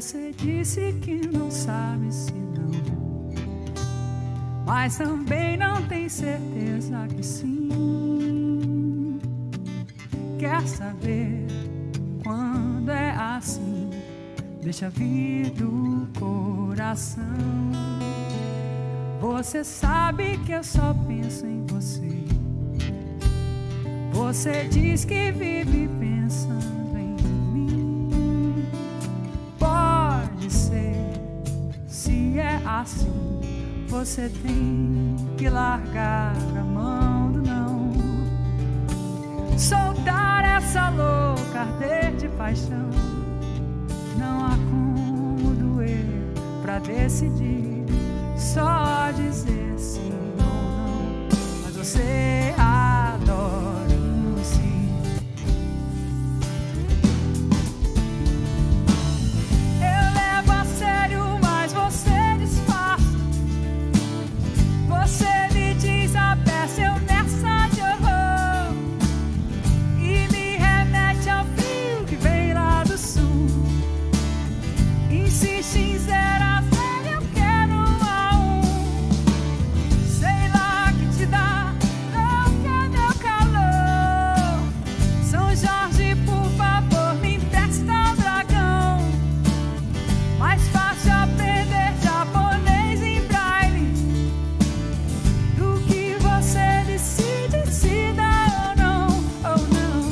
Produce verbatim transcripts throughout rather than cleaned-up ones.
Você disse que não sabe se não, mas também não tem certeza que sim. Quer saber quando é assim? Deixa vir do coração. Você sabe que eu só penso em você. Você diz que vive pensando em mim. Pode ser, se é assim, você tem que largar a mão do não. Soltar essa louca arder de paixão. Não há como doer pra decidir, só dizer sim ou não. Mas você adora um sim. Eu levo a sério, mas você disfarça. Você me diz a peça, eu nessa de horror, e me remete ao frio que vem lá do sul. Insiste em zero a zero, eu quero um a um. Sei lá que te dá, não quer meu calor. São Jorge, por favor, me empresta um dragão. Mais fácil aprender japonês em braille do que você decide se dá ou não, ou não.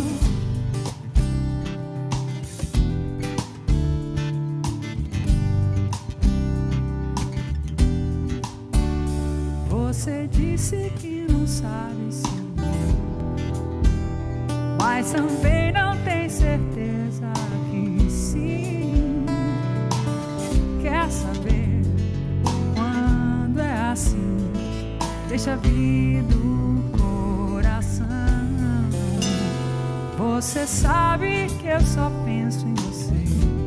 Você disse que não sabe se não, mas também não tem certeza que sim. Quer saber quando é assim? Deixa vir do coração. Você sabe que eu só penso em você.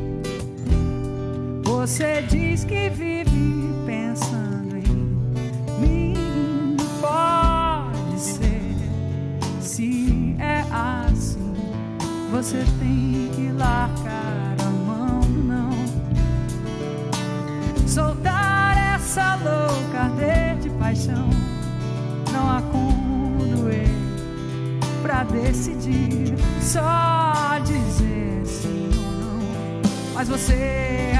Você diz que vive pensando em mim. Pode ser, se é assim, você tem que largar a mão do não. Soltar essa louca arder de paixão. Não há como doer pra decidir, só dizer sim ou não. Mas você